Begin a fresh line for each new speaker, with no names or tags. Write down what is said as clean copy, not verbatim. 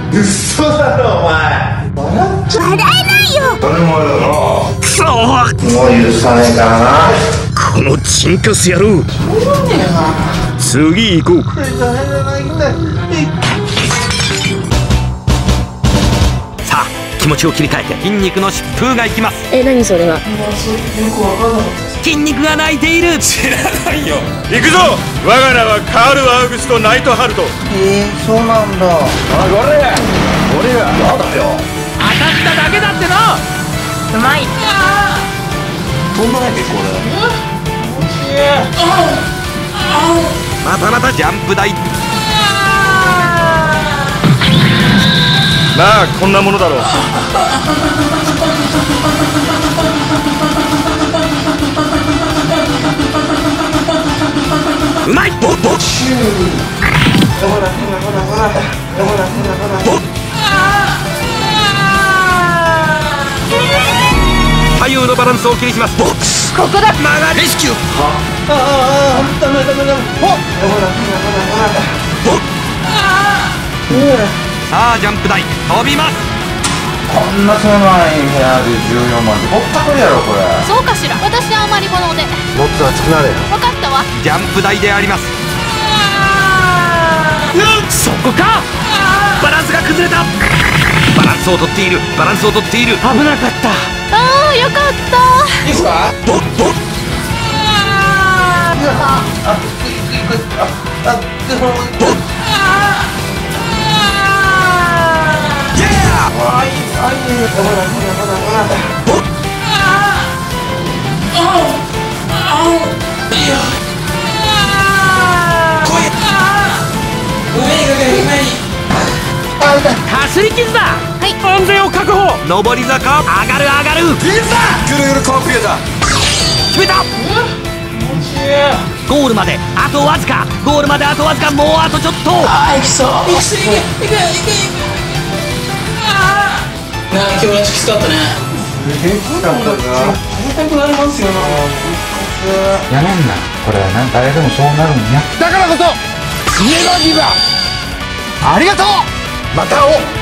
嘘だろお前。
笑えないよ。
それもよな。
くそ
もう許さねえからな。
このチンカス野郎。次行こう。さあ気持ちを切り替えて筋肉の疾風がいきます。
何それは。
筋肉が泣いている。
知らないよ。行くぞ。我が名はカール・アウグスト・ナイトハルト。
そうなんだ。おい俺がやだよ。
当たっただけだってな。
うまい。
そんなね結構だよ。
またまたジャンプ台。
まあこんなものだろう。
うまい。ボッボッ。左右のバランスを気にします。ボッ。
ここだ。
曲がる。レスキュー。
ダメ。
さあジャンプ台飛びます。
こんな狭い部屋で14万ってぼったくりやろこれ。
そうかしら。私はあまりもので。
もっと熱くなれよ。
分かったわ。
ジャンプ台であります。そこか。バランスが崩れた。バランスをとっている。バランスをとっている。危なかった。
ああ、よかった。
いいっすか。
ボッボッ。かすり傷だ。
はい。
安全を確保。上り坂。上がる上がる。
ぐるぐるコンピューター。
決めた。ゴールまであとわずか。ゴールまであとわずか。もうあとちょっと。
行きそう。行く。今日はきつかったね。痛くなりますよ。
やめんな。これなん誰でもそうなるんや。だからこそネガティブ。ありがとう。また会おう。